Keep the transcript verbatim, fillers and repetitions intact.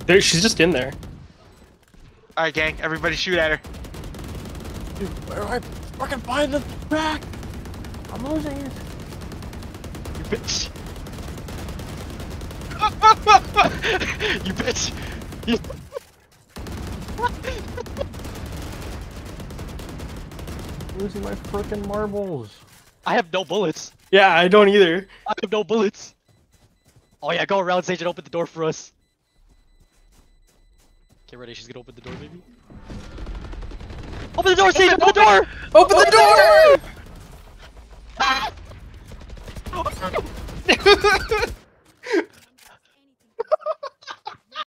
There, she's just in there. Alright, gang, everybody shoot at her. Dude, where do I fucking find the back? I'm losing it. You bitch. You bitch. You... Losing my frickin' marbles. I have no bullets. Yeah, I don't either. I have no bullets. Oh yeah, go around stage and open the door for us. Get ready, she's gonna open the door, baby. Open the door, Sage! Open the door! Open the door! Ah!